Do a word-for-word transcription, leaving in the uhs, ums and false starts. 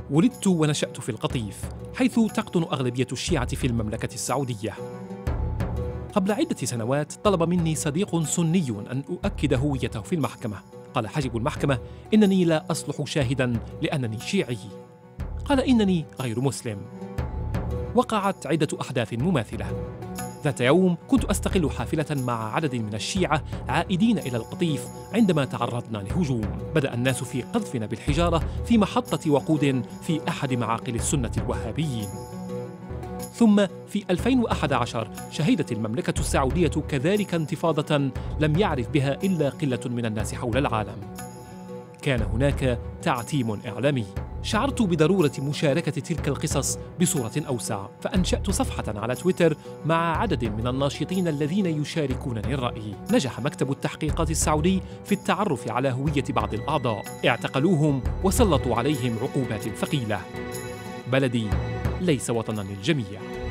ولدت ونشأت في القطيف، حيث تقطن أغلبية الشيعة في المملكة السعودية. قبل عدة سنوات طلب مني صديق سني أن أؤكد هويته في المحكمة. قال حاجب المحكمة إنني لا أصلح شاهداً لأنني شيعي. قال إنني غير مسلم. وقعت عدة أحداث مماثلة. ذات يوم كنت أستقل حافلة مع عدد من الشيعة عائدين إلى القطيف عندما تعرضنا لهجوم. بدأ الناس في قذفنا بالحجارة في محطة وقود في أحد معاقل السنة الوهابيين. ثم في ألفين وأحد عشر شهدت المملكة السعودية كذلك انتفاضة لم يعرف بها إلا قلة من الناس حول العالم. كان هناك تعتيم إعلامي. شعرت بضرورة مشاركة تلك القصص بصورة أوسع، فأنشأت صفحة على تويتر مع عدد من الناشطين الذين يشاركونني الرأي. نجح مكتب التحقيقات السعودي في التعرف على هوية بعض الأعضاء، اعتقلوهم وسلطوا عليهم عقوبات ثقيلة. بلدي ليس وطناً للجميع.